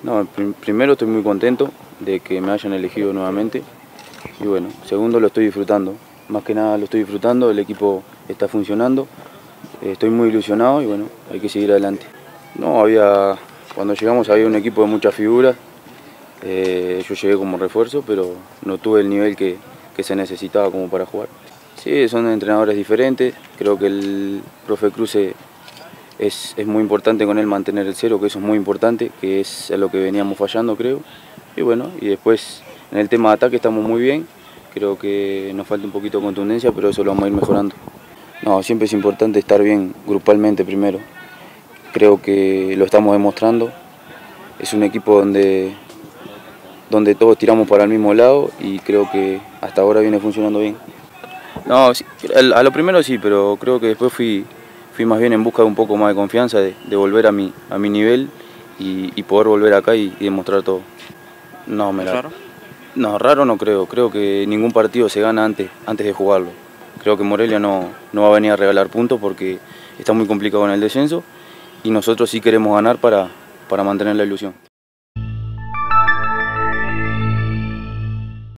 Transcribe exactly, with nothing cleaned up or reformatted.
No, prim primero estoy muy contento de que me hayan elegido nuevamente y bueno, segundo lo estoy disfrutando, más que nada lo estoy disfrutando, el equipo está funcionando, eh, estoy muy ilusionado y bueno, hay que seguir adelante. No, había, cuando llegamos había un equipo de muchas figuras, eh, yo llegué como refuerzo, pero no tuve el nivel que, que se necesitaba como para jugar. Sí, son entrenadores diferentes, creo que el profe Cruz Es, es muy importante con él mantener el cero, que eso es muy importante, que es a lo que veníamos fallando, creo. Y bueno, y después en el tema de ataque estamos muy bien, creo que nos falta un poquito de contundencia, pero eso lo vamos a ir mejorando. No, siempre es importante estar bien grupalmente primero. Creo que lo estamos demostrando. Es un equipo donde, donde todos tiramos para el mismo lado y creo que hasta ahora viene funcionando bien. No, sí, a lo primero sí, pero creo que después fui, fui más bien en busca de un poco más de confianza, de, de volver a mi, a mi nivel y, y poder volver acá y, y demostrar todo. No, me la... ¿Raro? No, raro no creo, creo que ningún partido se gana antes, antes de jugarlo. Creo que Morelia no, no va a venir a regalar puntos porque está muy complicado en el descenso y nosotros sí queremos ganar para, para mantener la ilusión.